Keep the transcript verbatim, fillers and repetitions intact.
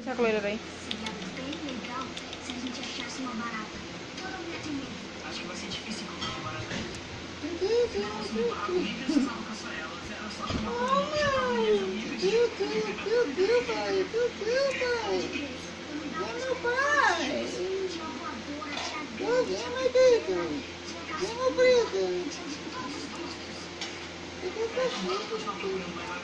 a loira daí. Seria bem legal se a gente achasse uma barata. Toda mulher tem medo. Acho que vai ser difícil encontrar uma barata aí. Meu Deus, Se fosse no barco, nem precisava caçar elas. Era só chamar todo mundo, meu chamar mulheres amigas. Deus, meu Deus, pai, meu Deus, pai. É meu pai. Tinha voadora, tinha Deus, é meu Deus. É meu Deus. A gente pode continuar procurando mais